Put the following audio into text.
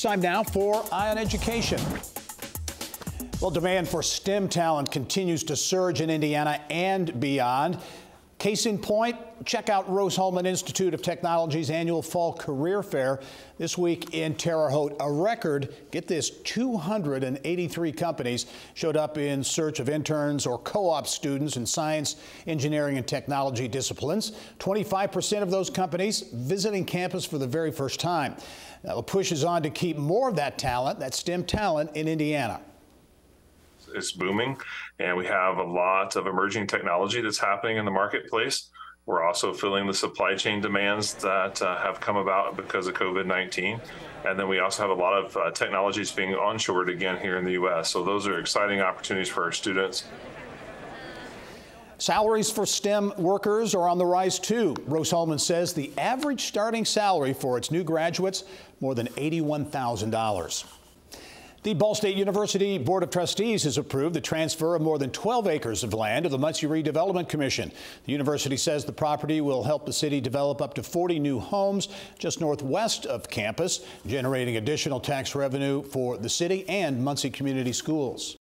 It's time now for Eye on Education. Well, demand for STEM talent continues to surge in Indiana and beyond. Case in point, check out Rose-Hulman Institute of Technology's annual Fall Career Fair this week in Terre Haute. A record, get this, 283 companies showed up in search of interns or co-op students in science, engineering, and technology disciplines. 25% of those companies visiting campus for the very first time. Now, the push is on to keep more of that talent, that STEM talent, in Indiana. It's booming, and we have a lot of emerging technology that's happening in the marketplace. We're also filling the supply chain demands that have come about because of COVID-19. And then we also have a lot of technologies being onshored again here in the U.S. So those are exciting opportunities for our students. Salaries for STEM workers are on the rise too. Rose-Hulman says the average starting salary for its new graduates, more than $81,000. The Ball State University Board of Trustees has approved the transfer of more than 12 acres of land to the Muncie Redevelopment Commission. The university says the property will help the city develop up to 40 new homes just northwest of campus, generating additional tax revenue for the city and Muncie Community Schools.